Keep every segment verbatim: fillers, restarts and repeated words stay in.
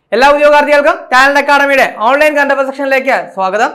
എല്ലാ ഉദ്യോഗാർത്ഥികൾക്കും ടാലന്റ് അക്കാഡമിയുടെ ഓൺലൈൻ കറന്റ് അഫയർ സെക്ഷനിലേക്ക് സ്വാഗതം.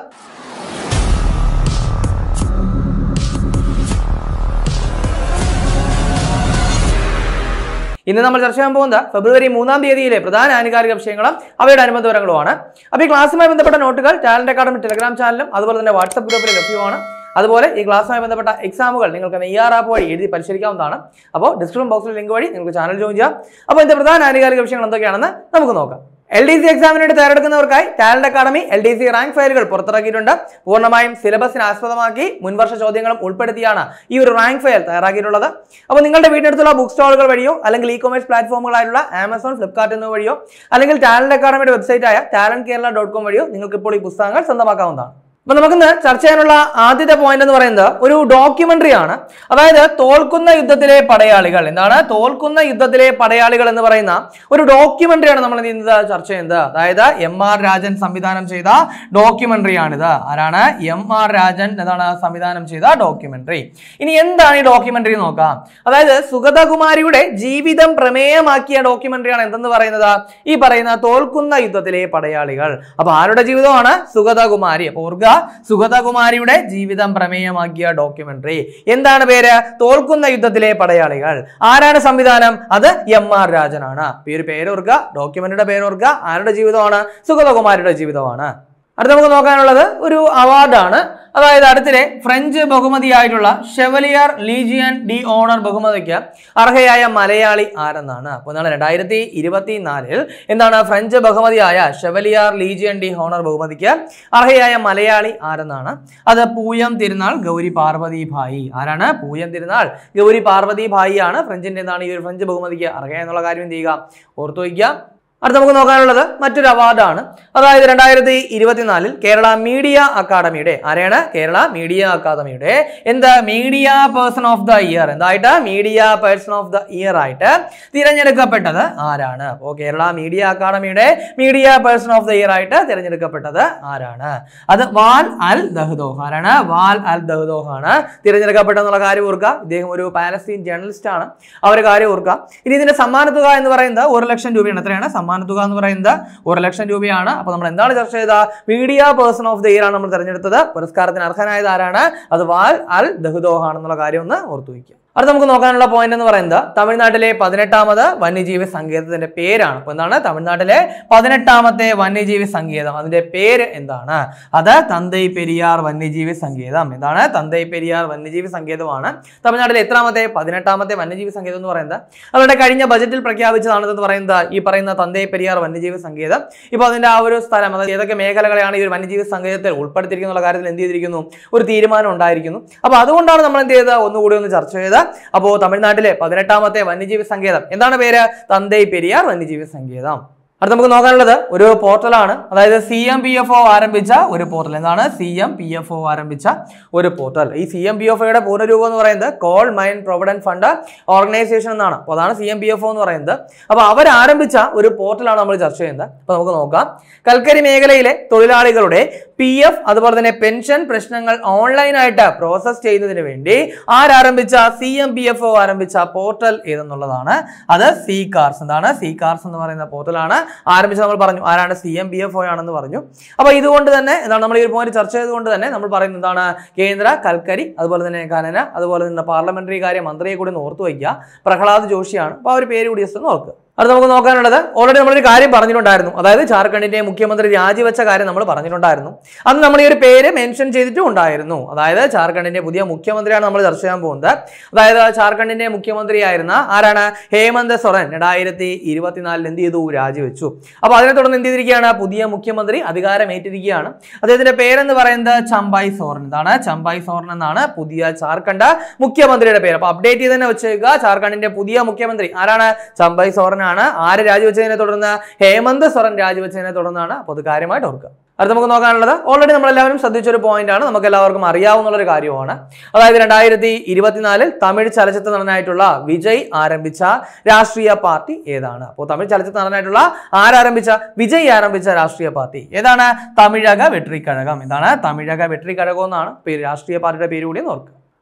ഇന്ന് നമ്മൾ ചർച്ച ചെയ്യാൻ പോകുന്നത് ഫെബ്രുവരി മൂന്നാം തീയതിയിലെ പ്രധാന ആനുകാലിക വിഷയങ്ങളും അവയുടെ അനുബന്ധ വിവരങ്ങളുമാണ്. അപ്പോൾ ഈ ക്ലാസ്സുമായി ബന്ധപ്പെട്ട നോട്ടുകൾ ടാലന്റ് അക്കാഡമി ടെലഗ്രാം ചാനലും അതുപോലെ തന്നെ വാട്സ്ആപ്പ് ഗ്രൂപ്പിലും ലഭ്യമാണ്. അതുപോലെ ഈ ക്ലാസ്സുമായി ബന്ധപ്പെട്ട എക്സാമുകൾ നിങ്ങൾക്ക് നെയ്യാർ ആപ്പ് വഴി എഴുതി പരിശീലിക്കാവുന്നതാണ്. അപ്പോൾ ഡിസ്ക്രിപ്ഷൻ ബോക്സിൽ ലിങ്ക് വഴി നിങ്ങൾക്ക് ചാനൽ ജോയിൻ ചെയ്യാം. അപ്പോൾ ഇതിന്റെ പ്രധാന ആനുകാലിക വിഷയങ്ങൾ എന്തൊക്കെയാണെന്ന് നമുക്ക് നോക്കാം. എൽ ഡി സി എക്സാമിന് വേണ്ടി തയ്യാറെടുക്കുന്നവർക്കായി Talent Academy L D C rank ഫയലുകൾ പുറത്തിറക്കിയിട്ടുണ്ട്. പൂർണ്ണമായും സിലബസിനെ ആസ്പദമാക്കി മുൻവർഷ ചോദ്യങ്ങളും ഉൾപ്പെടുത്തിയാണ് ഈ ഒരു റാങ്ക് ഫയൽ തയ്യാറാക്കിയിട്ടുള്ളത്. അപ്പോൾ നിങ്ങളുടെ വീടിനടുത്തുള്ള ബുക്ക് സ്റ്റാളുകൾ വഴിയോ അല്ലെങ്കിൽ ഇ കൊമേഴ്സ് പ്ലാറ്റ്ഫോമുകളായിട്ടുള്ള ആമസോൺ, ഫ്ലിപ്കാർട്ട് എന്നിവ വഴിയോ അല്ലെങ്കിൽ ടാലന്റ് അക്കാഡമിയുടെ വെബ്സൈറ്റ് ആയ ടാലന്റ് കേരള ഡോട്ട് കോം വഴിയോ നിങ്ങൾക്ക് ഇപ്പോൾ ഈ പുസ്തകങ്ങൾ സ്വന്തമാക്കാവുന്നതാണ്. അപ്പൊ നമുക്കിന്ന് ചർച്ച ചെയ്യാനുള്ള ആദ്യത്തെ പോയിന്റ് എന്ന് പറയുന്നത് ഒരു ഡോക്യുമെന്ററി ആണ്. അതായത് തോൽക്കുന്ന യുദ്ധത്തിലെ പടയാളികൾ. എന്താണ് തോൽക്കുന്ന യുദ്ധത്തിലെ പടയാളികൾ എന്ന് പറയുന്ന ഒരു ഡോക്യുമെന്ററിയാണ് നമ്മൾ ഇന്ന് ചർച്ച ചെയ്യുന്നത്. അതായത് എം ആർ രാജൻ സംവിധാനം ചെയ്ത ഡോക്യുമെന്ററി ആണിത്. ആരാണ്? എം ആർ രാജൻ എന്താണ് സംവിധാനം ചെയ്ത ഡോക്യുമെന്ററി. ഇനി എന്താണ് ഈ ഡോക്യുമെന്ററി നോക്കാം. അതായത് സുഗതകുമാരിയുടെ ജീവിതം പ്രമേയമാക്കിയ ഡോക്യുമെന്ററിയാണ് എന്തെന്ന് പറയുന്നത് ഈ പറയുന്ന തോൽക്കുന്ന യുദ്ധത്തിലെ പടയാളികൾ. അപ്പൊ ആരുടെ ജീവിതമാണ്? സുഗതകുമാരി. അപ്പൊ ഓർക്കുക, സുഗതകുമാരിയുടെ ജീവിതം പ്രമേയമാക്കിയ ഡോക്യുമെന്ററി. എന്താണ് പേര്? തോൽക്കുന്ന യുദ്ധത്തിലെ പടയാളികൾ. ആരാണ് സംവിധാനം? അത് എം ആർ രാജനാണ്. ഈ ഒരു പേര് ഓർക്കുക, ഡോക്യുമെന്ററിയുടെ പേര് ഓർക്കുക. ആരുടെ ജീവിതമാണ്? സുഗതകുമാരിയുടെ ജീവിതമാണ്. അടുത്ത നമുക്ക് നോക്കാനുള്ളത് ഒരു അവാർഡാണ്. അതായത് അടുത്തിടെ ഫ്രഞ്ച് ബഹുമതിയായിട്ടുള്ള ഷെവലിയർ ലീജിയൻ ഡി ഓണർ ബഹുമതിക്ക് അർഹയായ മലയാളി ആരെന്നാണ്. അപ്പോൾ എന്താണ് രണ്ടായിരത്തി ഇരുപത്തി നാലിൽ എന്താണ് ഫ്രഞ്ച് ബഹുമതിയായ ഷെവലിയർ ലീജിയൻ ഡി ഓണർ ബഹുമതിക്ക് അർഹയായ മലയാളി ആരെന്നാണ്. അത് പൂയം തിരുനാൾ ഗൗരി പാർവതി ഭായി. ആരാണ്? പൂയം തിരുനാൾ ഗൗരി പാർവതി ഭായി ആണ് ഫ്രഞ്ചിന്റെ എന്താണ് ഈ ഒരു ഫ്രഞ്ച് ബഹുമതിക്ക് അർഹയ എന്നുള്ള കാര്യം എന്ത് ചെയ്യുക, ഓർത്തു വയ്ക്കുക. അടുത്ത നമുക്ക് നോക്കാനുള്ളത് മറ്റൊരു അവാർഡാണ്. അതായത് രണ്ടായിരത്തി ഇരുപത്തിനാലിൽ കേരള മീഡിയ അക്കാദമിയുടെ ആരെയാണ്? കേരള മീഡിയ അക്കാദമിയുടെ എന്താ media person of the year എന്തായിട്ട് media person of the year ആയിട്ട് തിരഞ്ഞെടുക്കപ്പെട്ടത് ആരാണ്? അപ്പോൾ കേരള മീഡിയ അക്കാദമിയുടെ media person of the year ആയിട്ട് തിരഞ്ഞെടുക്കപ്പെട്ടത് ആരാണ്? അത് വാൽ അൽ ദഹ്ദോഹ്. ആരാണ്? വാൽ അൽ ദഹ്ദോഹ് ആണ് തിരഞ്ഞെടുക്കപ്പെട്ടെന്നുള്ള കാര്യം ഓർക്കുക. ഇദ്ദേഹം ഒരു പാലസ്തീൻ ജേർണലിസ്റ്റ് ആണ്. ആ ഒരു കാര്യം ഓർക്കുക. ഇനി ഇതിന്റെ സമ്മാനത്തുക എന്ന് പറയുന്നത് ഒരു ലക്ഷം രൂപയാണ്. എത്രയാണ് സമ്മാന തുക എന്ന് പറയുന്നത്? ഒരു ലക്ഷം രൂപയാണ്. അപ്പൊ നമ്മൾ എന്താണ് ചർച്ച ചെയ്ത media person of the year ആണ് നമ്മൾ തിരഞ്ഞെടുത്തത്. പുരസ്കാരത്തിന് അർഹനായത് ആരാണ്? അത് വാൽ അൽ ദഹ്ദോഹ് ആണെന്നുള്ള കാര്യം ഒന്ന് ഓർത്തു വയ്ക്കുക. അത് നമുക്ക് നോക്കാനുള്ള പോയിന്റ് എന്ന് പറയുന്നത് തമിഴ്നാട്ടിലെ പതിനെട്ടാമത് വന്യജീവി സങ്കേതത്തിന്റെ പേരാണ്. അപ്പൊ എന്താണ് തമിഴ്നാട്ടിലെ പതിനെട്ടാമത്തെ വന്യജീവി സങ്കേതം? അതിന്റെ പേര് എന്താണ്? അത് തന്തൈ പെരിയാർ വന്യജീവി സങ്കേതം. എന്താണ്? തന്തൈ പെരിയാർ വന്യജീവി സങ്കേതമാണ് തമിഴ്നാട്ടിലെ എത്രാമത്തെ? പതിനെട്ടാമത്തെ വന്യജീവി സങ്കേതം എന്ന് പറയുന്നത്. അവരുടെ കഴിഞ്ഞ ബജറ്റിൽ പ്രഖ്യാപിച്ചതാണെന്ന് പറയുന്നത് ഈ പറയുന്ന തന്തൈ പെരിയാർ വന്യജീവി സങ്കേതം. ഇപ്പൊ അതിന്റെ ആ ഒരു സ്ഥലം, അതായത് ഏതൊക്കെ മേഖലകളെയാണ് ഈ ഒരു വന്യജീവി സങ്കേതത്തിൽ ഉൾപ്പെടുത്തിയിരിക്കുന്ന കാര്യത്തിൽ എന്ത് ചെയ്തിരിക്കുന്നു? ഒരു തീരുമാനം ഉണ്ടായിരിക്കുന്നു. അപ്പൊ അതുകൊണ്ടാണ് നമ്മൾ എന്ത് ചെയ്തത് ഒന്നുകൂടി ഒന്ന് ചർച്ച ചെയ്ത്. അപ്പോ തമിഴ്നാട്ടിലെ പതിനെട്ടാമത്തെ വന്യജീവി സങ്കേതം എന്താണ് പേര്? തന്തൈ പെരിയാർ വന്യജീവി സങ്കേതം. അടുത്ത നമുക്ക് നോക്കാനുള്ളത് ഒരു പോർട്ടലാണ്. അതായത് C M P F O ആരംഭിച്ച ഒരു പോർട്ടൽ. എന്താണ്? C M P F O ആരംഭിച്ച ഒരു പോർട്ടൽ. ഈ സി എം പി എഫ് ഒയുടെ പൂർണ്ണരൂപം എന്ന് പറയുന്നത് coal mine provident fund organisation എന്നാണ്. അപ്പോൾ അതാണ് C M P F O എന്ന് പറയുന്നത്. അപ്പൊ അവർ ആരംഭിച്ച ഒരു പോർട്ടലാണ് നമ്മൾ ചർച്ച ചെയ്യുന്നത്. അപ്പൊ നമുക്ക് നോക്കാം. കൽക്കരി മേഖലയിലെ തൊഴിലാളികളുടെ പി എഫ് അതുപോലെ തന്നെ പെൻഷൻ പ്രശ്നങ്ങൾ ഓൺലൈനായിട്ട് പ്രോസസ് ചെയ്യുന്നതിന് വേണ്ടി ആരംഭിച്ച C M P F O ആരംഭിച്ച പോർട്ടൽ ഏതെന്നുള്ളതാണ്. അത് സി കാർസ്. എന്താണ്? സി കാർസ് എന്ന് പറയുന്ന പോർട്ടലാണ് ആരംഭിച്ച് നമ്മൾ പറഞ്ഞു. ആരാണ്? C M P F O ആണെന്ന് പറഞ്ഞു. അപ്പൊ ഇതുകൊണ്ട് തന്നെ എന്താണ് നമ്മൾ ഈ ഒരു പോയിന്റ് ചർച്ച ചെയ്തുകൊണ്ട് തന്നെ നമ്മൾ പറയുന്നത് എന്താണ്? കേന്ദ്ര കൽക്കരി അതുപോലെ തന്നെ ഖനന അതുപോലെ തന്നെ പാർലമെന്ററി കാര്യ മന്ത്രിയെ കൂടി ഒന്ന് ഓർത്തു വയ്ക്കുക. പ്രഹ്ലാദ് ജോഷിയാണ്. അപ്പൊ ആ ഒരു പേര് കൂടി ജസ്റ്റ് ഒന്ന് ഓർക്കുക. അത് നമുക്ക് നോക്കാനുള്ളത് ഓൾറെഡി നമ്മളൊരു കാര്യം പറഞ്ഞിട്ടുണ്ടായിരുന്നു. അതായത് ജാർഖണ്ഡിന്റെ മുഖ്യമന്ത്രി രാജിവെച്ച കാര്യം നമ്മൾ പറഞ്ഞിട്ടുണ്ടായിരുന്നു. അന്ന് നമ്മൾ ഈ ഒരു പേര് മെൻഷൻ ചെയ്തിട്ടും ഉണ്ടായിരുന്നു. അതായത് ജാർഖണ്ഡിന്റെ പുതിയ മുഖ്യമന്ത്രിയാണ് നമ്മൾ ചർച്ച ചെയ്യാൻ പോകുന്നത്. അതായത് ജാർഖണ്ഡിന്റെ മുഖ്യമന്ത്രിയായിരുന്ന ആരാണ്? ഹേമന്ത് സൊറൻ രണ്ടായിരത്തി ഇരുപത്തിനാലിൽ എന്ത് ചെയ്തു? രാജിവെച്ചു. അപ്പൊ അതിനെ തുടർന്ന് എന്ത് ചെയ്തിരിക്കുകയാണ്? പുതിയ മുഖ്യമന്ത്രി അധികാരം ഏറ്റിരിക്കുകയാണ്. അദ്ദേഹത്തിന്റെ പേരെന്ന് പറയുന്നത് ചമ്പായ് സോറൻ. എന്താണ്? ചമ്പായ് സോറൻ എന്നാണ് പുതിയ ജാർഖണ്ഡ് മുഖ്യമന്ത്രിയുടെ പേര്. അപ്പൊ അപ്ഡേറ്റ് ചെയ്ത് തന്നെ വെച്ചേക്കുക. ജാർഖണ്ഡിന്റെ പുതിയ മുഖ്യമന്ത്രി ആരാണ്? ചമ്പായ് സോറൻ ആണ്. ആര് രാജിവെച്ചതിനെ തുടർന്ന്? ഹേമന്ത് സൊറൻ രാജിവെച്ചതിനെ തുടർന്നാണ്. അപ്പോൾ അത് കാര്യമായിട്ട് ഓർക്കുക. അടുത്ത നമുക്ക് നോക്കാനുള്ളത് ഓൾറെഡി നമ്മളെല്ലാവരും ശ്രദ്ധിച്ചൊരു പോയിന്റ് ആണ്, നമുക്ക് എല്ലാവർക്കും അറിയാവുന്ന ഒരു കാര്യമാണ്. അതായത് രണ്ടായിരത്തി ഇരുപത്തിനാലിൽ തമിഴ് ചലച്ചിത്ര നടനായിട്ടുള്ള വിജയ് ആരംഭിച്ച രാഷ്ട്രീയ പാർട്ടി ഏതാണ്? അപ്പോൾ തമിഴ് ചലച്ചിത്ര നടനായിട്ടുള്ള ആരാരംഭിച്ച വിജയ് ആരംഭിച്ച രാഷ്ട്രീയ പാർട്ടി ഏതാണ്? തമിഴക വെട്രിക്കഴകം. എന്താണ്? തമിഴക വെട്രിക്കഴകം എന്നാണ് രാഷ്ട്രീയ പാർട്ടിയുടെ പേര് കൂടി ഓർക്കുക.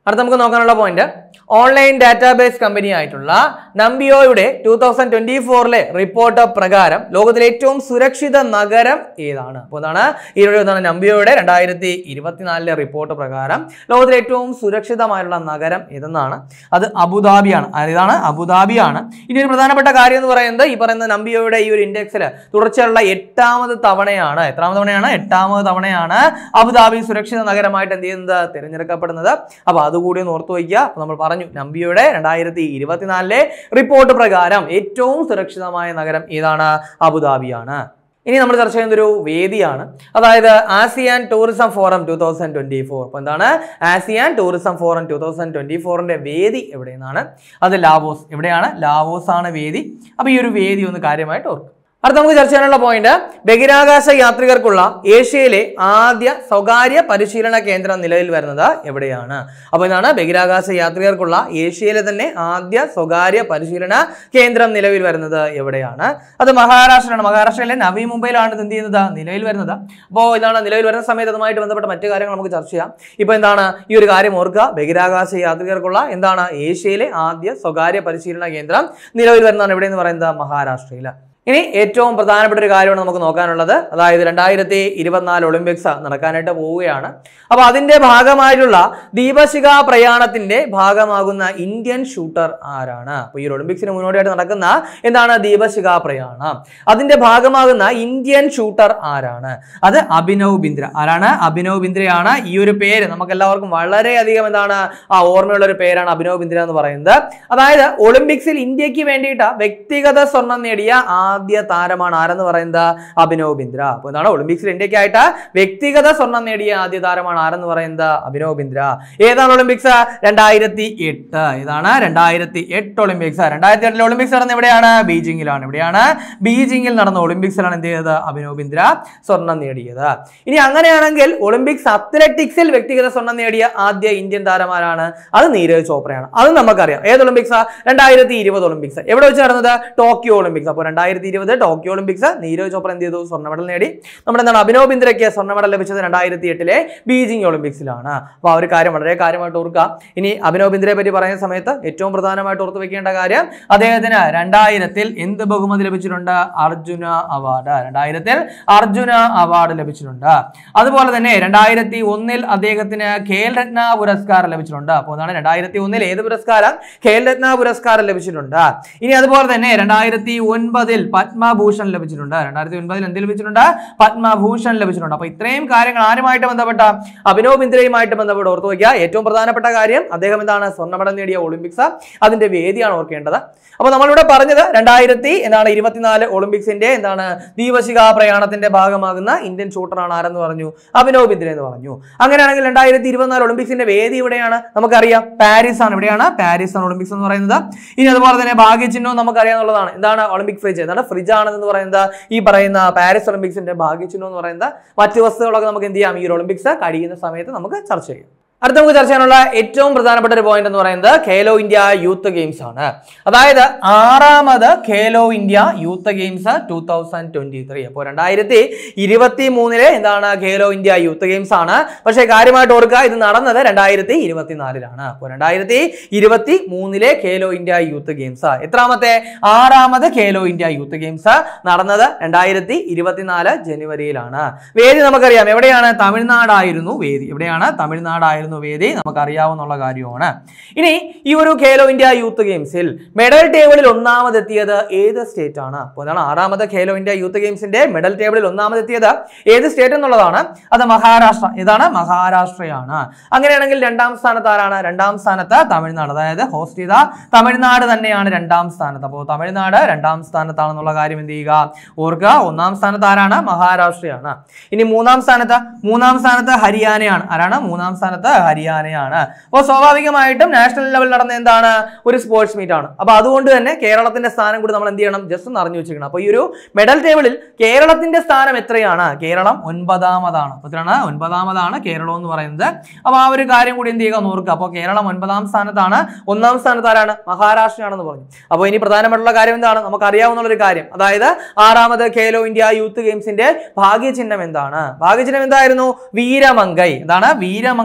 അടുത്ത നമുക്ക് നോക്കാനുള്ള പോയിന്റ് ഓൺലൈൻ ഡാറ്റാബേസ് കമ്പനി ആയിട്ടുള്ള നംബിയോയുടെ ടൂ തൗസൻഡ് ട്വന്റി ഫോറിലെ റിപ്പോർട്ട് പ്രകാരം ലോകത്തിലെ ഏറ്റവും സുരക്ഷിത നഗരം ഏതാണ്? അപ്പോൾ ഇതാണ് ഈ ഒരു ഇതാണ് നംബിയോയുടെ രണ്ടായിരത്തി ഇരുപത്തിനാലിലെ റിപ്പോർട്ട് പ്രകാരം ലോകത്തിലെ ഏറ്റവും സുരക്ഷിതമായുള്ള നഗരം ഏതെന്നാണ്. അത് അബുദാബിയാണ്. ഇതാണ് അബുദാബിയാണ്. ഇനി ഒരു പ്രധാനപ്പെട്ട കാര്യം എന്ന് പറയുന്നത് ഈ പറയുന്ന നംബിയോയുടെ ഈ ഒരു ഇൻഡെക്സിൽ തുടർച്ചയുള്ള എട്ടാമത് തവണയാണ് എത്രാമത് തവണയാണ് എട്ടാമത് തവണയാണ് അബുദാബി സുരക്ഷിത നഗരമായിട്ട് എന്ത് ചെയ്യുന്നത് തിരഞ്ഞെടുക്കപ്പെടുന്നത്. അപ്പൊ അതുകൂടി ഒന്ന് ഓർത്തു വയ്ക്കുക. നമ്മൾ പറഞ്ഞു നംബിയോയുടെ രണ്ടായിരത്തി ഇരുപത്തിനാലിലെ റിപ്പോർട്ട് പ്രകാരം ഏറ്റവും സുരക്ഷിതമായ നഗരം ഏതാണ്? അബുദാബിയാണ്. ഇനി നമ്മൾ ചർച്ച ചെയ്യുന്ന ഒരു വേദിയാണ്, അതായത് ASEAN tourism forum two thousand twenty four. അപ്പൊ എന്താണ് ASEAN tourism forum two thousand twenty ഫോറിന്റെ വേദി എവിടെയെന്നാണ്? അത് ലാവോസ്. എവിടെയാണ്? ലാവോസ് ആണ് വേദി. അപ്പൊ ഈ ഒരു വേദി ഒന്ന് കാര്യമായിട്ട് ഓർക്കും. അടുത്ത നമുക്ക് ചർച്ച ചെയ്യാനുള്ള പോയിന്റ് ബഹിരാകാശ യാത്രികർക്കുള്ള ഏഷ്യയിലെ ആദ്യ സ്വകാര്യ പരിശീലന കേന്ദ്രം നിലവിൽ വരുന്നത് എവിടെയാണ്? അപ്പൊ ഇതാണ് ബഹിരാകാശ യാത്രികർക്കുള്ള ഏഷ്യയിലെ തന്നെ ആദ്യ സ്വകാര്യ പരിശീലന കേന്ദ്രം നിലവിൽ വരുന്നത് എവിടെയാണ്? അത് മഹാരാഷ്ട്രയാണ്. മഹാരാഷ്ട്രയിലെ നവി മുംബൈയിലാണ് എന്ത് ചെയ്യുന്നത് നിലവിൽ വരുന്നത്. അപ്പോൾ ഇതാണ് നിലവിൽ വരുന്ന സമയത്ത് അതുമായിട്ട് ബന്ധപ്പെട്ട മറ്റു കാര്യങ്ങൾ നമുക്ക് ചർച്ച ചെയ്യാം. ഇപ്പൊ എന്താണ് ഈ ഒരു കാര്യം ഓർക്കുക, ബഹിരാകാശ യാത്രികർക്കുള്ള എന്താണ് ഏഷ്യയിലെ ആദ്യ സ്വകാര്യ പരിശീലന കേന്ദ്രം നിലവിൽ വരുന്നതാണ് എവിടെയെന്ന് പറയുന്നത് മഹാരാഷ്ട്രയിൽ. ഇനി ഏറ്റവും പ്രധാനപ്പെട്ട ഒരു കാര്യമാണ് നമുക്ക് നോക്കാനുള്ളത്, അതായത് രണ്ടായിരത്തി ഇരുപത്തിനാല് ഒളിമ്പിക്സ് നടക്കാനായിട്ട് പോവുകയാണ്. അപ്പൊ അതിന്റെ ഭാഗമായിട്ടുള്ള ദീപശിഖ പ്രയാണത്തിന്റെ ഭാഗമാകുന്ന ഇന്ത്യൻ ഷൂട്ടർ ആരാണ്? അപ്പൊ ഈ ഒളിമ്പിക്സിന് മുന്നോടിയായിട്ട് നടക്കുന്ന എന്താണ് ദീപശിഖ പ്രയാണം, അതിന്റെ ഭാഗമാകുന്ന ഇന്ത്യൻ ഷൂട്ടർ ആരാണ്? അത് അഭിനവ് ബിന്ദ്ര. ആരാണ്? അഭിനവ് ബിന്ദ്രയാണ്. ഈ ഒരു പേര് നമുക്ക് എല്ലാവർക്കും വളരെയധികം എന്താണ് ആ ഓർമ്മയുള്ള ഒരു പേരാണ് അഭിനവ് ബിന്ദ്ര എന്ന് പറയുന്നത്. അതായത് ഒളിമ്പിക്സിൽ ഇന്ത്യക്ക് വേണ്ടിയിട്ട് വ്യക്തിഗത സ്വർണം നേടിയ ആദ്യ താരമാണ് ആരെന്ന് പറയുന്നത് അഭിനവ് ബിന്ദ്ര. അപ്പൊ എന്താണ് ഒളിമ്പിക്സിൽ ഇന്ത്യക്കായിട്ട് വ്യക്തിഗത സ്വർണം നേടിയ ആദ്യ താരമാണ് ആരെന്ന് പറയുന്നത് അഭിനവ് ബിന്ദ്ര. ഏതാണ് ഒളിമ്പിക്സ്? രണ്ടായിരത്തി എട്ട്. ഇതാണ് രണ്ടായിരത്തി എട്ട് ഒളിമ്പിക്സ്. രണ്ടായിരത്തി എട്ടിലെ ഒളിമ്പിക്സ് നടന്ന എവിടെയാണ്? ബീജിംഗിലാണ്. എവിടെയാണ്? ബീജിംഗിൽ നടന്ന ഒളിമ്പിക്സിലാണ് എന്ത് ചെയ്തത് അഭിനവ് ബിന്ദ്ര സ്വർണം നേടിയത്. ഇനി അങ്ങനെയാണെങ്കിൽ ഒളിമ്പിക്സ് അത്ലറ്റിക്സിൽ വ്യക്തിഗത സ്വർണം നേടിയ ആദ്യ ഇന്ത്യൻ താരമാരാണ്? അത് നീരജ് ചോപ്രയാണ്. അത് നമുക്കറിയാം. ഏത് ഒളിമ്പിക്സ്? രണ്ടായിരത്തി ഇരുപത് ഒളിമ്പിക്സ്. എവിടെ വെച്ച് നടന്നത്? Tokyo Olympics. അപ്പോൾ രണ്ടായിരത്തി ഇരുപത് ടോക്കിയോ ഒളിമ്പിക്സ് നീരജ് ചോപ്ര എന്ത് ചെയ്തു? സ്വർണ്ണ മെഡൽ നേടി. നമ്മുടെ എന്താണ് അഭിനവ് ബിന്ദ്രയ്ക്ക് സ്വർണ്ണ മെഡൽ ലഭിച്ചത് രണ്ടായിരത്തി എട്ടിലെ ബീജിംഗ് ഒളിമ്പിക്സിലാണ്. അപ്പൊ ആ ഒരു കാര്യം വളരെ കാര്യമായിട്ട് ഓർക്കുക. ഇനി അഭിനവ് ബിന്ദ്രയെ പറ്റി പറയുന്ന സമയത്ത് ഏറ്റവും പ്രധാനമായിട്ട് ഓർത്തു വെക്കേണ്ട കാര്യം, അദ്ദേഹത്തിന് രണ്ടായിരത്തിൽ എന്ത് ബഹുമതി ലഭിച്ചിട്ടുണ്ട്? അർജുന അവാർഡ്. രണ്ടായിരത്തിൽ അർജുന അവാർഡ് ലഭിച്ചിട്ടുണ്ട്. അതുപോലെ തന്നെ രണ്ടായിരത്തി ഒന്നിൽ അദ്ദേഹത്തിന് ഖേൽ രത്ന പുരസ്കാരം ലഭിച്ചിട്ടുണ്ട്. അപ്പോൾ അതാണ് രണ്ടായിരത്തി ഒന്നിൽ ഏത് പുരസ്കാരം? ഖേൽ രത്ന പുരസ്കാരം ലഭിച്ചിട്ടുണ്ട്. ഇനി അതുപോലെ തന്നെ രണ്ടായിരത്തി ഒൻപതിൽ പത്മഭൂഷൺ ലഭിച്ചിട്ടുണ്ട്. രണ്ടായിരത്തി ഒൻപതിൽ എന്ത് ലഭിച്ചിട്ടുണ്ട്? പത്മഭൂഷൺ ലഭിച്ചിട്ടുണ്ട്. അപ്പൊ ഇത്രയും കാര്യങ്ങൾ ആരുമായിട്ട് ബന്ധപ്പെട്ട? അഭിനവ് ബിന്ദ്രയുമായിട്ട് ബന്ധപ്പെട്ട് ഓർത്തു വയ്ക്കുക. ഏറ്റവും പ്രധാനപ്പെട്ട കാര്യം അദ്ദേഹം എന്താണ് സ്വർണ്ണ മെഡൽ നേടിയ ഒളിമ്പിക്സ്, അതിന്റെ വേദിയാണ് ഓർക്കേണ്ടത്. അപ്പൊ നമ്മളിവിടെ പറഞ്ഞത് രണ്ടായിരത്തി എന്താണ് ഇരുപത്തിനാല് ഒളിമ്പിക്സിന്റെ എന്താണ് ദീപശിഖ പ്രയാണത്തിന്റെ ഭാഗമാകുന്ന ഇന്ത്യൻ ഷൂട്ടറാണ് ആരെന്ന് പറഞ്ഞു? അഭിനവ് ബിന്ദ്ര എന്ന് പറഞ്ഞു. അങ്ങനെയാണെങ്കിൽ രണ്ടായിരത്തി ഇരുപത്തിനാല് ഒളിമ്പിക്സിന്റെ വേദി എവിടെയാണ്? നമുക്കറിയാം പാരീസ് ആണ്. എവിടെയാണ്? പാരീസ് ആണ് ഒളിമ്പിക്സ് എന്ന് പറയുന്നത്. ഇനി അതുപോലെ തന്നെ ഭാഗ്യചിഹ്നവും നമുക്കറിയാവുന്നതാണ്. എന്താണ് ഒളിമ്പിക് ഫ്രിഡ്ജ്? എന്താണ് ഫ്രിഡ്ജ് ആണെന്ന് പറയുന്നത് ഈ പറയുന്ന പാരീസ് ഒളിമ്പിക്സിന്റെ ഭാഗ്യചിഹ്നം എന്ന് പറയുന്നത്. മറ്റു വസ്തുക്കളൊക്കെ നമുക്ക് എന്ത് ചെയ്യാം? ഈ ഒരു ഒളിമ്പിക്സ് കഴിയുന്ന സമയത്ത് നമുക്ക് ചർച്ച ചെയ്യാം. അടുത്ത നമുക്ക് ചർച്ച ചെയ്യാനുള്ള ഏറ്റവും പ്രധാനപ്പെട്ട ഒരു പോയിന്റ് എന്ന് പറയുന്നത് ഖേലോ ഇന്ത്യ യൂത്ത് ഗെയിംസ് ആണ്. അതായത് ആറാമത് Khelo India youth games two thousand twenty three. അപ്പോൾ രണ്ടായിരത്തി ഇരുപത്തി മൂന്നിലെ എന്താണ് ഖേലോ ഇന്ത്യ യൂത്ത് ഗെയിംസ് ആണ്. പക്ഷേ കാര്യമായിട്ട് ഓർക്കുക, ഇത് നടന്നത് രണ്ടായിരത്തി ഇരുപത്തിനാലിലാണ്. അപ്പോൾ രണ്ടായിരത്തി ഇരുപത്തി മൂന്നിലെ ഖേലോ ഇന്ത്യ യൂത്ത് ഗെയിംസ് എത്രാമത്തെ? ആറാമത് ഖേലോ ഇന്ത്യ യൂത്ത് ഗെയിംസ് നടന്നത് രണ്ടായിരത്തി ഇരുപത്തിനാല് ജനുവരിയിലാണ്. വേദി നമുക്കറിയാം. എവിടെയാണ്? തമിഴ്നാടായിരുന്നു വേദി. എവിടെയാണ്? തമിഴ്നാടായിരുന്നു വേദി. നമുക്കറിയാവുന്ന കാര്യമാണ്. ഇനി ഈ ഒരു ഖേലോ ഇന്ത്യ യൂത്ത് ഗെയിംസിൽ മെഡൽ ടേബിളിൽ ഒന്നാമതെത്തിയത് ഏത് സ്റ്റേറ്റ് ആണ്? അപ്പോൾ അതാണ് ആറാമത് ഖേലോ ഇന്ത്യ യൂത്ത് ഗെയിംസിന്റെ മെഡൽ ടേബിളിൽ ഒന്നാമതെത്തിയത് ഏത് സ്റ്റേറ്റ് എന്നുള്ളതാണ്. അത് മഹാരാഷ്ട്ര. ഇതാണ് മഹാരാഷ്ട്രയാണ്. അങ്ങനെയാണെങ്കിൽ രണ്ടാം സ്ഥാനത്ത് ആരാണ്? രണ്ടാം സ്ഥാനത്ത് തമിഴ്നാട്. അതായത് ഹോസ്റ്റ് ചെയ്ത തമിഴ്നാട് തന്നെയാണ് രണ്ടാം സ്ഥാനത്ത്. അപ്പോൾ തമിഴ്നാട് രണ്ടാം സ്ഥാനത്താണെന്നുള്ള കാര്യം എന്ത് ചെയ്യുക? ഓർക്കുക. ഒന്നാം സ്ഥാനത്ത് ആരാണ്? മഹാരാഷ്ട്രയാണ്. ഇനി മൂന്നാം സ്ഥാനത്ത് മൂന്നാം സ്ഥാനത്ത് ഹരിയാനയാണ്. ആരാണ്? മൂന്നാം സ്ഥാനത്ത് ഹരിയാനയാണ്. അപ്പോൾ സ്വാഭാവികമായിട്ടും നാഷണൽ ലെവൽ നടന്ന എന്താണ്? ഒരു സ്പോർട്സ് മീറ്റ് ആണ്. അപ്പൊ അതുകൊണ്ട് തന്നെ കേരളത്തിന്റെ സ്ഥാനം കൂടി നമ്മൾ എന്ത് ചെയ്യണം? ജസ്റ്റ് ഒന്ന് അറിഞ്ഞു വെച്ചിരിക്കണം. അപ്പൊ ഈ ഒരു മെഡൽ ടേബിളിൽ കേരളത്തിന്റെ സ്ഥാനം എത്രയാണ്? കേരളം ഒൻപതാമതാണ്. എത്രയാണ്? ഒൻപതാമതാണ് കേരളം എന്ന് പറയുന്നത്. അപ്പൊ ആ ഒരു കാര്യം കൂടി എന്ത് ചെയ്യുക? നോക്കുക. അപ്പോൾ കേരളം ഒൻപതാം സ്ഥാനത്താണ്. ഒന്നാം സ്ഥാനത്ത് ആരാണ്? മഹാരാഷ്ട്രയാണെന്ന് പറഞ്ഞു. അപ്പോൾ ഇനി പ്രധാനപ്പെട്ടുള്ള കാര്യം എന്താണ്? നമുക്ക് അറിയാവുന്ന ഒരു കാര്യം, അതായത് ആറാമത് ഖേലോ ഇന്ത്യ യൂത്ത് ഗെയിംസിന്റെ ഭാഗ്യചിഹ്നം എന്താണ്? ഭാഗ്യചിഹ്നം എന്തായിരുന്നു? വീരമംഗൈ. എന്താണ്? വീരമംഗൈയാണ്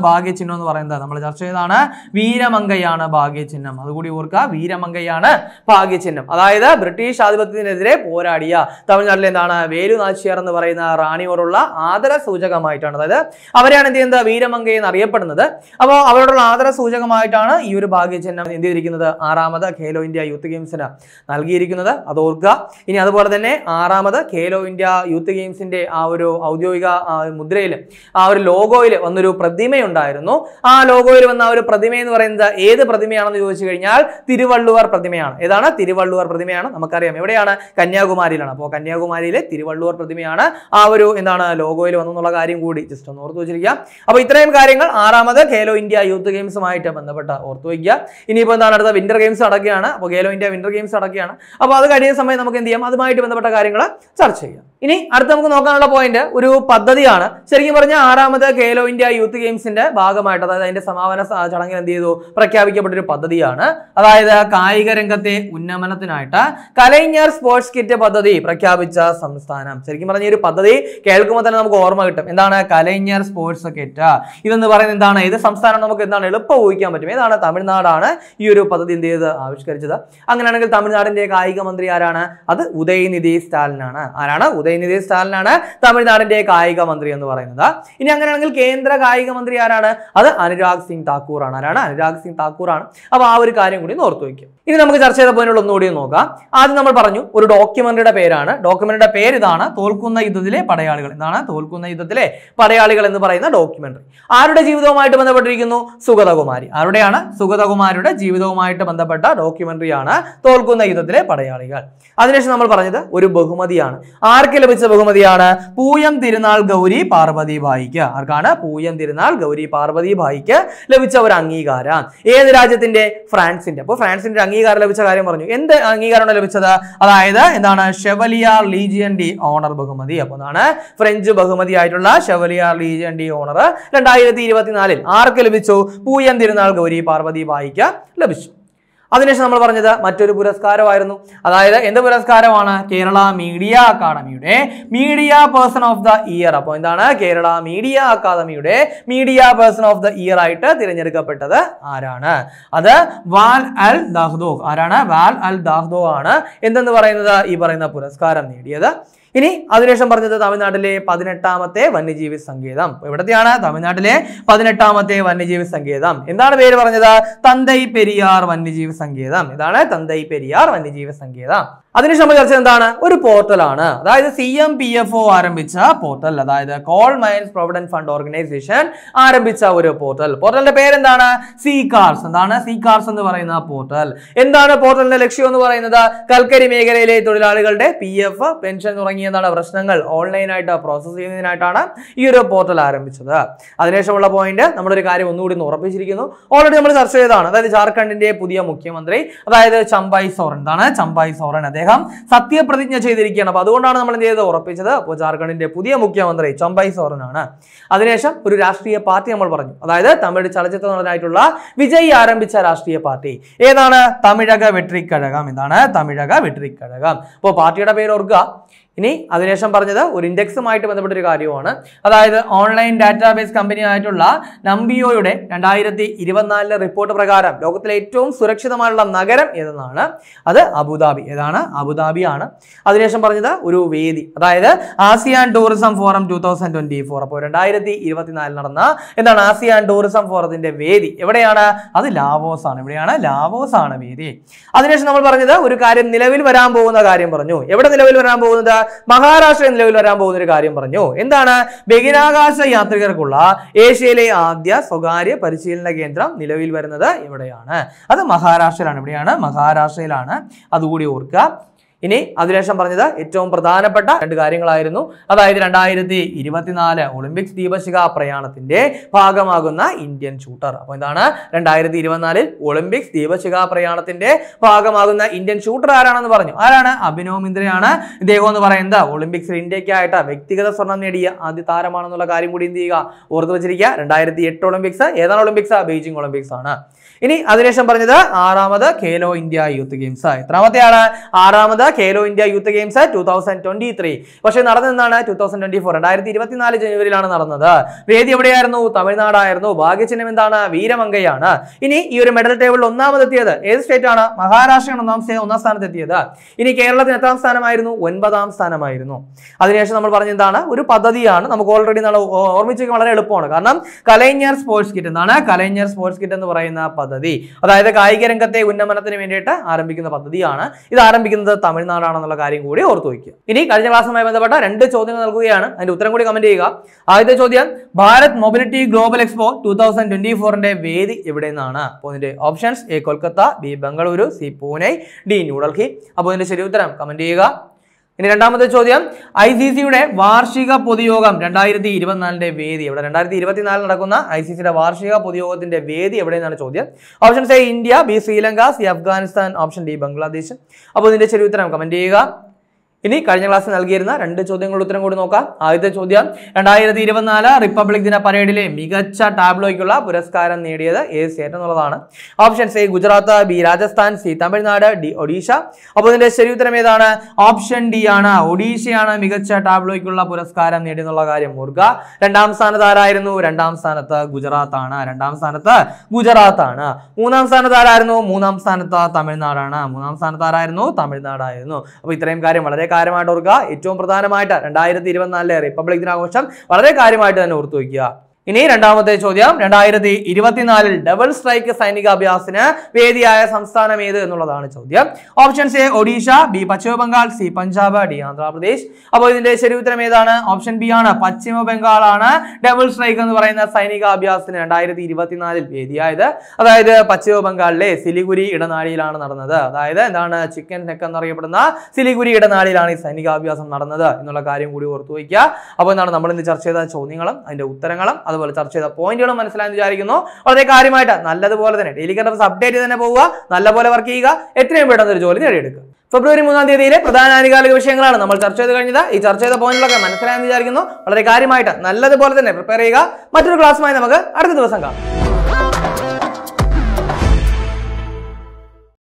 ഭാഗ്യചിഹ്നം എന്ന് പറയുന്നത്? നമ്മൾ ചർച്ച ചെയ്താണ് വീരമംഗയാണ് ഭാഗ്യചിഹ്നം. അതുകൂടി ഓർക്കുക, വീരമംഗയാണ് ഭാഗ്യചിഹ്നം. അതായത് ബ്രിട്ടീഷ് ആധിപത്യത്തിനെതിരെ പോരാടിയ തമിഴ്നാട്ടിലെ എന്താണ് വേലു നാച്ചിയാർ എന്ന് പറയുന്ന റാണിയോടുള്ള ആദര സൂചകമായിട്ടാണ്, അതായത് അവരെയാണ് എന്ത് ചെയ്യുന്നത് വീരമംഗ എന്ന് അറിയപ്പെടുന്നത്. അപ്പോൾ അവരോടുള്ള ആദര സൂചകമായിട്ടാണ് ഈ ഒരു ഭാഗ്യചിഹ്നം എന്ത് ചെയ്തിരിക്കുന്നത് ആറാമത് ഖേലോ ഇന്ത്യ യൂത്ത് ഗെയിംസിന് നൽകിയിരിക്കുന്നത്. അത് ഓർക്കുക. ഇനി അതുപോലെ തന്നെ ആറാമത് ഖേലോ ഇന്ത്യ യൂത്ത് ഗെയിംസിന്റെ ആ ഒരു ഔദ്യോഗിക മുദ്രയിൽ ആ ഒരു ലോഗോയിൽ വന്നൊരു പ്രതിമയുണ്ടായിരുന്നു. ആ ലോഗോയിൽ വന്ന ആ ഒരു പ്രതിമ എന്ന് പറയുന്നത് ഏത് പ്രതിമയാണെന്ന് ചോദിച്ചു കഴിഞ്ഞാൽ തിരുവള്ളുവർ പ്രതിമയാണ്. ഏതാണ്? തിരുവള്ളുവർ പ്രതിമയാണ്. നമുക്കറിയാം എവിടെയാണ്? കന്യാകുമാരിയിലാണ്. അപ്പോൾ കന്യാകുമാരിയിലെ തിരുവള്ളുവർ പ്രതിമയാണ് ആ ഒരു എന്താണ് ലോഗോയിൽ വന്നെന്നുള്ള കാര്യം കൂടി ജസ്റ്റ് ഒന്ന് ഓർത്തു വെച്ചിരിക്കുക. അപ്പോൾ ഇത്രയും കാര്യങ്ങൾ ആറാമത് ഖേലോ ഇന്ത്യ യൂത്ത് ഗെയിംസുമായിട്ട് ബന്ധപ്പെട്ട് ഓർത്തു വയ്ക്കുക. ഇനിയിപ്പോൾ എന്താണ് അടുത്ത വിന്റർ ഗെയിംസ് നടക്കുകയാണ്. അപ്പോൾ ഖേലോ ഇന്ത്യ വിന്റർ ഗെയിംസ് നടക്കുകയാണ്. അപ്പോൾ അത് കഴിയുന്ന സമയം നമുക്ക് എന്ത് ചെയ്യാം, അതുമായിട്ട് ബന്ധപ്പെട്ട കാര്യങ്ങൾ ചർച്ച ചെയ്യാം. ഇനി അടുത്ത നമുക്ക് നോക്കാനുള്ള പോയിന്റ് ഒരു പദ്ധതിയാണ്. ശരിക്കും പറഞ്ഞാൽ ആറാമത് ഖേലോ ഇന്ത്യ യൂത്ത് ഗെയിംസിന്റെ ഭാഗമായിട്ട്, അതായത് അതിന്റെ സമാപന ചടങ്ങിൽ എന്ത് ചെയ്തു പ്രഖ്യാപിക്കപ്പെട്ടൊരു പദ്ധതിയാണ്. അതായത് കായിക രംഗത്തെ ഉന്നമനത്തിനായിട്ട് കലൈഞ്ഞർ സ്പോർട്സ് കിറ്റ് പദ്ധതി പ്രഖ്യാപിച്ച സംസ്ഥാനം. ശരിക്കും പറഞ്ഞ ഒരു പദ്ധതി കേൾക്കുമ്പോൾ തന്നെ നമുക്ക് ഓർമ്മ കിട്ടും. എന്താണ് കലൈഞ്ഞർ സ്പോർട്സ് കിറ്റ്? ഇതെന്ന് പറയുന്നത് എന്താണ്? ഇത് സംസ്ഥാനം നമുക്ക് എന്താണ് എളുപ്പം ഊഹിക്കാൻ പറ്റും. ഏതാണ്? തമിഴ്നാടാണ് ഈ ഒരു പദ്ധതി എന്ത് ചെയ്ത് ആവിഷ്കരിച്ചത്. അങ്ങനെയാണെങ്കിൽ തമിഴ്നാടിന്റെ കായിക മന്ത്രി ആരാണ്? അത് ഉദയനിധി സ്റ്റാലിനാണ്. ആരാണ്? ഉദയനിധി സ്റ്റാലിനാണ് തമിഴ്നാടിന്റെ കായിക മന്ത്രി എന്ന് പറയുന്നത്. ഇനി അങ്ങനെയാണെങ്കിൽ കേന്ദ്ര കായിക മന്ത്രി ആരാണ്? അത് അനുരാഗ് സിംഗ് താക്കൂർ ആണ്. ആരാണ്? അനുരാഗ് സിംഗ് താക്കൂർ ആണ്. അപ്പൊ ആ ഒരു കാര്യം കൂടി ഓർത്തു വയ്ക്കും. ഇനി നമുക്ക് ചർച്ച ചെയ്ത പോയിന്റുകൾ ഒന്നുകൂടി നോക്കാം. ആദ്യം നമ്മൾ പറഞ്ഞു ഒരു ഡോക്യുമെന്ററിയുടെ പേരാണ്. ഡോക്യുമെന്ററിയുടെ പേര് ഇതാണ് തോൽക്കുന്ന യുദ്ധത്തിലെ പടയാളികൾ. എന്താണ്? തോൽക്കുന്ന യുദ്ധത്തിലെ പടയാളികൾ എന്ന് പറയുന്ന ഡോക്യുമെന്ററി ആരുടെ ജീവിതവുമായിട്ട് ബന്ധപ്പെട്ടിരിക്കുന്നു? സുഗതകുമാരി. ആരുടെയാണ്? സുഗതകുമാരിയുടെ ജീവിതവുമായിട്ട് ബന്ധപ്പെട്ട ഡോക്യുമെന്ററിയാണ് തോൽക്കുന്ന യുദ്ധത്തിലെ പടയാളികൾ. അതിനുശേഷം നമ്മൾ പറഞ്ഞത് ഒരു ബഹുമതിയാണ്. ആർക്ക് ലഭിച്ച ബഹുമതിയാണ്? പൂയം തിരുനാൾ ഗൗരി പാർവതി ഭായിക്ക്. ആർക്കാണ്? പൂയം തിരുനാൾ ഗൗരി പാർവതി ഭായിക്ക് ലഭിച്ച ഒരു അംഗീകാരം. ഏത് രാജ്യത്തിന്റെ? ഫ്രാൻസിന്റെ. അപ്പോൾ ഫ്രാൻസിന്റെ അംഗീകാരം ലഭിച്ച കാര്യം പറഞ്ഞു. എന്ത് അംഗീകാരമാണ് ലഭിച്ചത്? അതായത് എന്താണ്? ഷെവലിയർ ലീജിയൻ ഡി ഓണർ ബഹുമതി. അപ്പോൾ എന്താണ്? ഫ്രഞ്ച് ബഹുമതി ആയിട്ടുള്ള ഷെവലിയർ ലീജിയൻ ഡി ഓണർ രണ്ടായിരത്തി ഇരുപത്തിനാലിൽ ആർക്ക് ലഭിച്ചു? പൂയം തിരുനാൾ ഗൗരി പാർവതി ഭായിക്ക് ലഭിച്ചു. അതിനുശേഷം നമ്മൾ പറഞ്ഞത് മറ്റൊരു പുരസ്കാരമായിരുന്നു. അതായത് എന്ത് പുരസ്കാരമാണ്? കേരള മീഡിയ അക്കാദമിയുടെ media person of the year. അപ്പോൾ എന്താണ്? കേരള മീഡിയ അക്കാദമിയുടെ media person of the year ആയിട്ട് തിരഞ്ഞെടുക്കപ്പെട്ടത് ആരാണ്? അത് വാൽ അൽ ദഹ്ദോ. ആരാണ്? വാൽ അൽ ദഹ്ദോ ആണ് എന്തെന്ന് പറയുന്നത് ഈ പറയുന്ന പുരസ്കാരം നേടിയത്. ഇനി അതിനുശേഷം പറഞ്ഞത് തമിഴ്നാട്ടിലെ പതിനെട്ടാമത്തെ വന്യജീവി സങ്കേതം. എവിടത്തെയാണ്? തമിഴ്നാട്ടിലെ പതിനെട്ടാമത്തെ വന്യജീവി സങ്കേതം. എന്താണ് പേര് പറഞ്ഞത്? തന്തൈ പെരിയാർ വന്യജീവി സങ്കേതം. ഇതാണ് തന്തൈ പെരിയാർ വന്യജീവി സങ്കേതം. അതിനുശേഷം നമ്മൾ ചർച്ച എന്താണ്? ഒരു പോർട്ടലാണ്. അതായത് C M P F O ആരംഭിച്ച പോർട്ടൽ, അതായത് coal mines provident fund organisation ആരംഭിച്ച ഒരു പോർട്ടൽ. പോർട്ടലിന്റെ പേരെന്താണ്? C cares. എന്താണ്? സി കാർസ് എന്ന് പറയുന്ന പോർട്ടൽ. എന്താണ് പോർട്ടലിന്റെ ലക്ഷ്യം എന്ന് പറയുന്നത്? കൽക്കരി മേഖലയിലെ തൊഴിലാളികളുടെ പി എഫ് പെൻഷൻ തുടങ്ങിയ എന്താണ് പ്രശ്നങ്ങൾ ഓൺലൈനായിട്ട് പ്രോസസ് ചെയ്യുന്നതിനായിട്ടാണ് ഈ ഒരു പോർട്ടൽ ആരംഭിച്ചത്. അതിനുശേഷമുള്ള പോയിന്റ് നമ്മളൊരു കാര്യം ഒന്നുകൂടി ഉറപ്പിച്ചിരിക്കുന്നു. ഓൾറെഡി നമ്മൾ ചർച്ച ചെയ്തതാണ്. അതായത് ജാർഖണ്ഡിന്റെ പുതിയ മുഖ്യമന്ത്രി, അതായത് ചമ്പായ് സോറൻ. എന്താണ്? ചമ്പായ് സോറൻ അദ്ദേഹം സത്യപ്രതിജ്ഞ ചെയ്തിരിക്കുകയാണ്. അപ്പൊ അതുകൊണ്ടാണ് നമ്മൾ എന്ത് ചെയ്തത് ഉറപ്പിച്ചത്. അപ്പോൾ ജാർഖണ്ഡിന്റെ പുതിയ മുഖ്യമന്ത്രി ചമ്പായ് സോറൻ ആണ്. അതിനുശേഷം ഒരു രാഷ്ട്രീയ പാർട്ടി നമ്മൾ പറഞ്ഞു. അതായത് തമിഴ് ചലച്ചിത്ര നടനായിട്ടുള്ള വിജയ് ആരംഭിച്ച രാഷ്ട്രീയ പാർട്ടി ഏതാണ്? തമിഴക വെട്രിക്കഴകം. എന്താണ്? തമിഴക വെട്രിക്കഴകം. അപ്പോൾ പാർട്ടിയുടെ പേര് ഓർക്കുക. ഇനി അതിനുശേഷം പറഞ്ഞത് ഒരു ഇൻഡെക്സുമായിട്ട് ബന്ധപ്പെട്ടൊരു കാര്യമാണ്. അതായത് ഓൺലൈൻ ഡാറ്റാബേസ് കമ്പനി ആയിട്ടുള്ള നംബിയോയുടെ രണ്ടായിരത്തി ഇരുപത്തിനാലിലെ റിപ്പോർട്ട് പ്രകാരം ലോകത്തിലെ ഏറ്റവും സുരക്ഷിതമായുള്ള നഗരം ഏതെന്നാണ്? അത് അബുദാബി. ഏതാണ്? അബുദാബി ആണ്. അതിനുശേഷം പറഞ്ഞത് ഒരു വേദി, അതായത് ASEAN tourism forum two thousand twenty four. അപ്പോൾ രണ്ടായിരത്തി ഇരുപത്തിനാലിൽ നടന്ന എന്താണ് ആസിയാൻ ടൂറിസം ഫോറത്തിന്റെ വേദി എവിടെയാണ്? അത് ലാവോസ് ആണ്. എവിടെയാണ്? ലാവോസ് ആണ് വേദി. അതിനുശേഷം നമ്മൾ പറഞ്ഞത് ഒരു കാര്യം നിലവിൽ വരാൻ പോകുന്ന കാര്യം പറഞ്ഞു. എവിടെ നിലവിൽ വരാൻ പോകുന്നത്? മഹാരാഷ്ട്രയിൽ നിലവിൽ വരാൻ പോകുന്ന ഒരു കാര്യം പറഞ്ഞു. എന്താണ്? ബഹിരാകാശ യാത്രികർക്കുള്ള ഏഷ്യയിലെ ആദ്യ സ്വകാര്യ പരിശീലന കേന്ദ്രം നിലവിൽ വരുന്നത് എവിടെയാണ്? അത് മഹാരാഷ്ട്രയിലാണ്. എവിടെയാണ്? മഹാരാഷ്ട്രയിലാണ്. അതുകൂടി ഓർക്കുക. ഇനി അതിനുശേഷം പറഞ്ഞത് ഏറ്റവും പ്രധാനപ്പെട്ട രണ്ട് കാര്യങ്ങളായിരുന്നു. അതായത് രണ്ടായിരത്തി ഇരുപത്തിനാല് ഒളിമ്പിക്സ് ദീപശിഖ പ്രയാണത്തിന്റെ ഭാഗമാകുന്ന ഇന്ത്യൻ ഷൂട്ടർ. അപ്പൊ എന്താണ്? രണ്ടായിരത്തി ഇരുപത്തിനാലിൽ ഒളിമ്പിക്സ് ദീപശിഖ പ്രയാണത്തിന്റെ ഭാഗമാകുന്ന ഇന്ത്യൻ ഷൂട്ടർ ആരാണെന്ന് പറഞ്ഞു. ആരാണ്? അഭിനവ് മിന്ദ്രയാണ്. ഇദ്ദേഹം എന്ന് പറയുന്നത് ഒളിമ്പിക്സിൽ ഇന്ത്യക്കായിട്ട് വ്യക്തിഗത സ്വർണം നേടിയ ആദ്യ താരമാണെന്നുള്ള കാര്യം കൂടി എന്ത് ചെയ്യുക? ഓർത്തു വെച്ചിരിക്കുക. രണ്ടായിരത്തി എട്ട് ഒളിമ്പിക്സ് ഏതാണ്? ഒളിമ്പിക്സ് ബെയ്ജിംഗ് ഒളിമ്പിക്സ് ആണ്. ഇനി അതിനുശേഷം പറഞ്ഞത് ആറാമത് ഖേലോ ഇന്ത്യ യൂത്ത് ഗെയിംസ്. എത്രാമത്തെയാണ്? ആറാമത് Khelo India youth games two thousand twenty three. പക്ഷേ നടന്നതെന്നാണ് ടൂ തൗസൻഡ് ട്വന്റി ഫോർ രണ്ടായിരത്തി ഇരുപത്തിനാല് ജനുവരിയിലാണ് നടന്നത്. വേദി എവിടെയായിരുന്നു? തമിഴ്നാടായിരുന്നു. ഭാഗ്യചിഹ്നം എന്താണ്? വീരമംഗയാണ്. ഇനി ഈ ഒരു മെഡൽ ടേബിളിൽ ഒന്നാമതെത്തിയത് ഏത് സ്റ്റേറ്റ് ആണ്? മഹാരാഷ്ട്രയാണ് ഒന്നാം ഒന്നാം സ്ഥാനത്ത് എത്തിയത്. ഇനി കേരളത്തിന് എത്രാം സ്ഥാനമായിരുന്നു? ഒൻപതാം സ്ഥാനമായിരുന്നു. അതിനുശേഷം നമ്മൾ പറഞ്ഞ എന്താണ്? ഒരു പദ്ധതിയാണ്. നമുക്ക് ഓൾറെഡി ഓർമ്മിച്ചേക്ക് വളരെ എളുപ്പമാണ്. കാരണം കലൈഞ്ഞർ സ്പോർട്സ് കിറ്റ് എന്താണ്? കലൈഞ്ഞർ സ്പോർട്സ് കിറ്റ് എന്ന് പറയുന്ന പദ്ധതി, അതായത് കായിക രംഗത്തെ ഉന്നമനത്തിന് വേണ്ടിയിട്ട് ആരംഭിക്കുന്ന പദ്ധതിയാണ്. ഇത് ആരംഭിക്കുന്നത് തമിഴ്നാടാണെന്നുള്ള കാര്യം കൂടി ഓർത്തു വയ്ക്കുക. ഇനി കഴിഞ്ഞ ക്ലാസ്സുമായി ബന്ധപ്പെട്ട രണ്ട് ചോദ്യങ്ങൾ നൽകുകയാണ്. അതിന്റെ ഉത്തരം കൂടി കമന്റ് ചെയ്യുക. ആദ്യത്തെ ചോദ്യം, Bharat mobility global expo two thousand twenty ഫോറിന്റെ വേദി എവിടെ നിന്നാണ്? അപ്പോൾ ഇതിന്റെ options A Kolkata, B Bengaluru, C Pune, D New Delhi. അപ്പോൾ ഇതിന്റെ ശരി ഉത്തരം കമന്റ് ചെയ്യുക. ഇനി രണ്ടാമത്തെ ചോദ്യം, ഐ സി സിയുടെ വാർഷിക പൊതുയോഗം രണ്ടായിരത്തി ഇരുപത്തിനാലിന്റെ വേദി എവിടെ? രണ്ടായിരത്തി ഇരുപത്തിനാലിൽ നടക്കുന്ന ഐ സി സിയുടെ വാർഷിക പൊതുയോഗത്തിന്റെ വേദി എവിടെയെന്നാണ് ചോദ്യം. Options A India, B Sri Lanka, C Afghanistan, option D Bangladesh. അപ്പോൾ ഇതിന്റെ ശരി ഉത്തരം കമന്റ് ചെയ്യുക. ഇനി കഴിഞ്ഞ ക്ലാസ്സിൽ നൽകിയിരുന്ന രണ്ട് ചോദ്യങ്ങളുടെ ഉത്തരം കൂടി നോക്കാം. ആദ്യത്തെ ചോദ്യം, രണ്ടായിരത്തി ഇരുപത്തിനാല് റിപ്പബ്ലിക് ദിന പരേഡിലെ മികച്ച ടാബ്ലോയ്ക്കുള്ള പുരസ്കാരം നേടിയത് ഏത് സ്റ്റേറ്റ് എന്നുള്ളതാണ്. Options A Gujarat, B Rajasthan, C Tamil Nadu, D Odisha. അപ്പോൾ ഇതിന്റെ ശരി ഉത്തരം ഏതാണ്? ഓപ്ഷൻ ഡി ആണ്. ഒഡീഷയാണ് മികച്ച ടാബ്ലോയ്ക്കുള്ള പുരസ്കാരം നേടിയെന്നുള്ള കാര്യം ഓർക്കുക. രണ്ടാം സ്ഥാനത്ത് ആരായിരുന്നു? രണ്ടാം സ്ഥാനത്ത് ഗുജറാത്ത് ആണ്. രണ്ടാം സ്ഥാനത്ത് ഗുജറാത്ത് ആണ്. മൂന്നാം സ്ഥാനത്ത് ആരായിരുന്നു? മൂന്നാം സ്ഥാനത്ത് തമിഴ്നാടാണ്. മൂന്നാം സ്ഥാനത്ത് ആരായിരുന്നു? തമിഴ്നാടായിരുന്നു. അപ്പോൾ ഇത്രയും കാര്യം വളരെ കാര്യമായിട്ട് ഓർക്കുക. ഏറ്റവും പ്രധാനമായിട്ട് രണ്ടായിരത്തി ഇരുപത്തിനാലിലെ റിപ്പബ്ലിക് ദിനാഘോഷം വളരെ കാര്യമായിട്ട് തന്നെ ഓർത്തു വയ്ക്കുക. ഇനി രണ്ടാമത്തെ ചോദ്യം, രണ്ടായിരത്തി ഇരുപത്തിനാലിൽ ഡബിൾ സ്ട്രൈക്ക് സൈനികാഭ്യാസത്തിന് വേദിയായ സംസ്ഥാനം ഏത് എന്നുള്ളതാണ് ചോദ്യം. Options A Odisha, B Paschim Bengal, C Punjab, D Andhra Pradesh. അപ്പോൾ ഇതിന്റെ ശരി ഉത്തരം ഏതാണ്? ഓപ്ഷൻ ബി ആണ്. പശ്ചിമ ബംഗാൾ ആണ് ഡബിൾ സ്ട്രൈക്ക് എന്ന് പറയുന്ന സൈനികാഭ്യാസത്തിന് രണ്ടായിരത്തി ഇരുപത്തിനാലിൽ വേദിയായത്. അതായത് പശ്ചിമ ബംഗാളിലെ സിലിഗുരി ഇടനാഴിയിലാണ് നടന്നത്. അതായത് എന്താണ്? ചിക്കൻ നെക്ക് എന്നറിയപ്പെടുന്ന സിലിഗുരി ഇടനാഴിയിലാണ് ഈ സൈനികാഭ്യാസം നടന്നത് എന്നുള്ള കാര്യം കൂടി ഓർത്തു വയ്ക്കുക. അപ്പോൾ എന്താണ് നമ്മൾ ഇന്ന് ചർച്ച ചെയ്ത ചോദ്യങ്ങളും അതിന്റെ ഉത്തരങ്ങളും അതുപോലെ ചർച്ച ചെയ്ത പോയിന്റുകളും മനസ്സിലായെന്ന് വിചാരിക്കുന്നു. വളരെ കാര്യമായിട്ട് നല്ലതുപോലെ തന്നെ ഡെയിലി കറന്റ് അപ്ഡേറ്റ് ചെയ്ത് തന്നെ പോവുക. നല്ലപോലെ വർക്ക് ചെയ്യുക. എത്രയും പെട്ടെന്ന് ഒരു ജോലി നേടിയെടുക്കുക. ഫെബ്രുവരി മൂന്നാം തീയതിയിലെ പ്രധാന ആനുകാലിക വിഷയങ്ങളാണ് നമ്മൾ ചർച്ച ചെയ്ത് കഴിഞ്ഞത്. ഈ ചർച്ച ചെയ്ത പോയിന്റുകളൊക്കെ മനസ്സിലായെന്ന് വിചാരിക്കുന്നു. വളരെ കാര്യമായിട്ട് നല്ലതുപോലെ തന്നെ പ്രിപ്പയർ ചെയ്യുക. മറ്റൊരു ക്ലാസ്സുമായി നമുക്ക് അടുത്ത ദിവസം കാണാം.